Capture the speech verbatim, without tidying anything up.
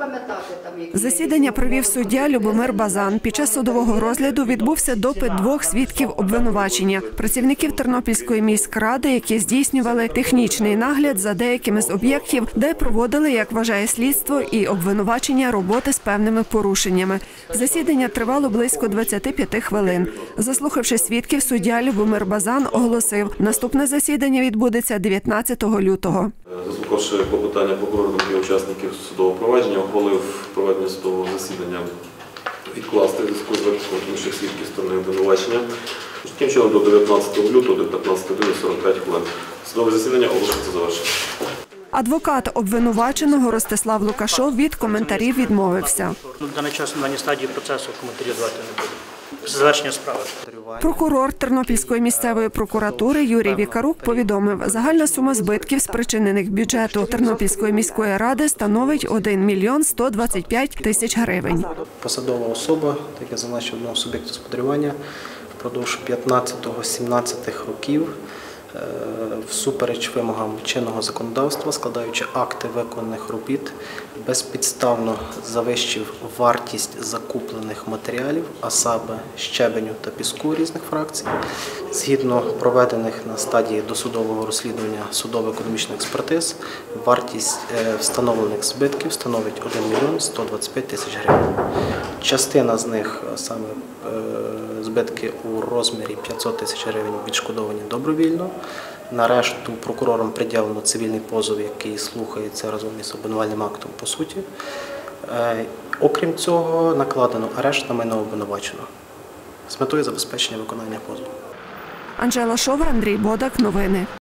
Засідання провів суддя Любомир Базан. Під час судового розгляду відбувся допит двох свідків обвинувачення – працівників Тернопільської міськради, які здійснювали технічний нагляд за деякими з об'єктів, де проводили, як вважає слідство, і обвинувачення роботи з певними порушеннями. Засідання тривало близько двадцяти п'яти хвилин. Заслухавши свідків, суддя Любомир Базан оголосив, наступне засідання відбудеться дев'ятнадцятого лютого. Заслухавши клопотання прокурора думки учасників судового провадження, ухвалив проведення судового засідання відкласти в зв'язку з викликом інших свідків сторони обвинувачення. Таким чином, до дев'ятнадцятого лютого, до п'ятнадцятої години сорок п'ять хвилин. Судове засідання оголошується завершеним. Адвокат обвинуваченого Ростислав Лукашов від коментарів відмовився. На даний час на даній стадії процесу коментарів давати не буду. Завершення справи. Прокурор Тернопільської місцевої прокуратури Юрій Вікарук повідомив, загальна сума збитків, спричинених бюджету Тернопільської міської ради, становить один мільйон сто двадцять п'ять тисяч гривень. Посадова особа, так я зазначив одного суб'єкту господарювання, впродовж п'ятнадцятого-сімнадцятого років всупереч вимогам чинного законодавства, складаючи акти виконаних робіт, безпідставно завищив вартість закуплених матеріалів, а саме щебеню та піску різних фракцій. Згідно проведених на стадії досудового розслідування судово-економічних експертиз, вартість встановлених збитків становить один мільйон сто двадцять п'ять тисяч гривень. Частина з них, саме збитки у розмірі п'ятсот тисяч гривень, відшкодовані добровільно. На решту прокурором пред'явлено цивільний позов, який слухається разом із обвинувальним актом по суті. Окрім цього, накладено арешт на майно обвинуваченого з метою забезпечення виконання позову. Анжела Шовер, Андрій Бодак. Новини.